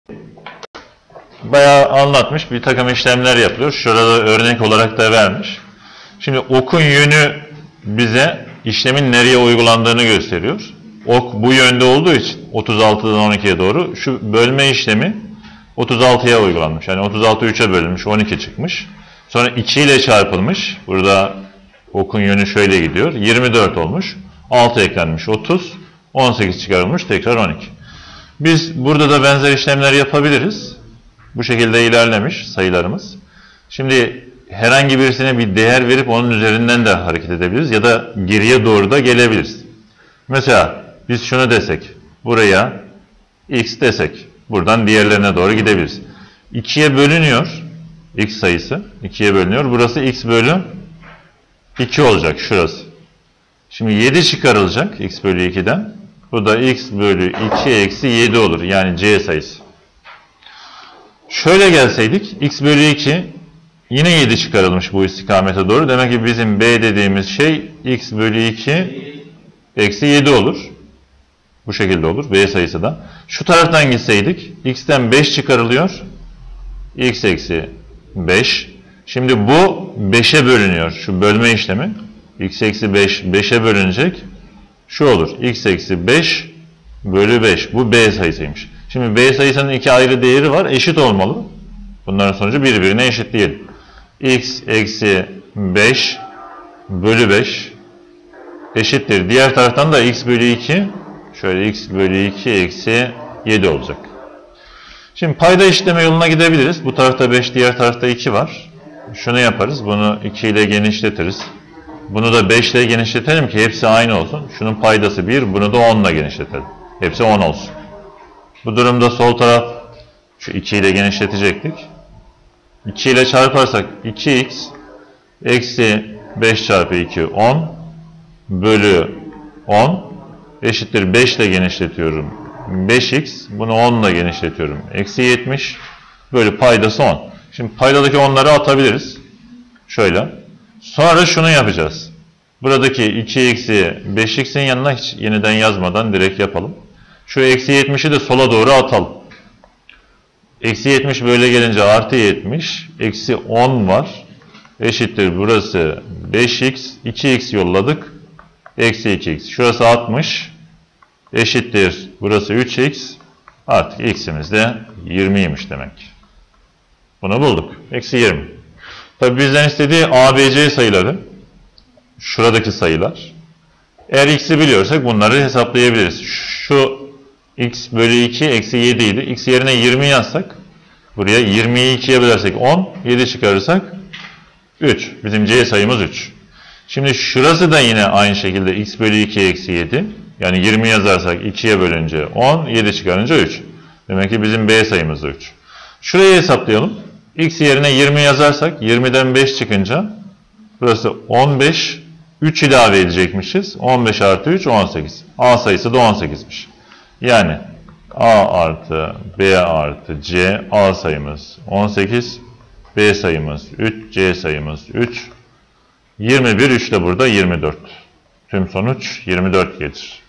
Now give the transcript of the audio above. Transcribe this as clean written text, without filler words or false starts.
Bayağı anlatmış, bir takım işlemler yapılıyor. Şurada örnek olarak da vermiş. Şimdi okun yönü bize işlemin nereye uygulandığını gösteriyor. Ok bu yönde olduğu için 36'dan 12'ye doğru şu bölme işlemi 36'ya uygulanmış. Yani 36 3'e bölünmüş, 12 çıkmış. Sonra 2 ile çarpılmış. Burada okun yönü şöyle gidiyor. 24 olmuş. 6 eklenmiş 30. 18 çıkarılmış. Tekrar 12. Biz burada da benzer işlemler yapabiliriz. Bu şekilde ilerlemiş sayılarımız. Şimdi herhangi birisine bir değer verip onun üzerinden de hareket edebiliriz. Ya da geriye doğru da gelebiliriz. Mesela biz şunu desek. Buraya x desek. Buradan diğerlerine doğru gidebiliriz. 2'ye bölünüyor. X sayısı 2'ye bölünüyor. Burası x bölü 2 olacak şurası. Şimdi 7 çıkarılacak x bölü 2'den. Bu da x bölü 2 eksi 7 olur. Yani c sayısı. Şöyle gelseydik x bölü 2 yine 7 çıkarılmış bu istikamete doğru. Demek ki bizim b dediğimiz şey x bölü 2 eksi 7 olur. Bu şekilde olur. B sayısı da. Şu taraftan gitseydik x'ten 5 çıkarılıyor. X eksi 5. Şimdi bu 5'e bölünüyor. Şu bölme işlemi. X eksi 5 5'e bölünecek. Şu olur. X eksi 5 bölü 5. Bu B sayısıymış. Şimdi B sayısının iki ayrı değeri var. Eşit olmalı. Bunların sonucu birbirine eşit diyelim. X eksi 5 bölü 5 eşittir. Diğer taraftan da x bölü 2 şöyle x bölü 2 eksi 7 olacak. Şimdi payda eşitleme yoluna gidebiliriz. Bu tarafta 5, diğer tarafta 2 var. Şunu yaparız. Bunu 2 ile genişletiriz. Bunu da 5 ile genişletelim ki hepsi aynı olsun. Şunun paydası 1, bunu da 10 ile genişletelim. Hepsi 10 olsun. Bu durumda sol taraf şu 2 ile genişletecektik. 2 ile çarparsak 2x eksi 5 çarpı 2 10 bölü 10 eşittir 5 ile genişletiyorum. 5x bunu 10 ile genişletiyorum. Eksi 70 bölü paydası 10. Şimdi paydadaki 10'ları atabiliriz. Şöyle. Sonra şunu yapacağız. Buradaki 2 eksi 5x'in yanına hiç yeniden yazmadan direkt yapalım. Şu eksi 70'i de sola doğru atalım. Eksi 70 böyle gelince artı 70. Eksi 10 var. Eşittir burası 5x. 2x yolladık. Eksi 2x. Şurası 60. Eşittir burası 3x. Artık x'imiz de 20'ymiş demek. Bunu bulduk. Eksi 20. Tabi bizden istediği ABC sayıları. Şuradaki sayılar. Eğer x'i biliyorsak bunları hesaplayabiliriz. Şu x bölü 2 eksi 7 idi. X yerine 20 yazsak. Buraya 20'yi 2'ye bölersek 10. 7 çıkarırsak 3. Bizim c sayımız 3. Şimdi şurası da yine aynı şekilde x bölü 2 eksi 7. Yani 20 yazarsak 2'ye bölünce 10. 7 çıkarınca 3. Demek ki bizim b sayımız da 3. Şurayı hesaplayalım. X yerine 20 yazarsak 20'den 5 çıkınca burası 15. 3 ilave edecekmişiz. 15 artı 3 18. A sayısı da 18'miş. Yani A artı B artı C, A sayımız 18. B sayımız 3. C sayımız 3. 21. 3 de burada 24. Tüm sonuç 24 gelir.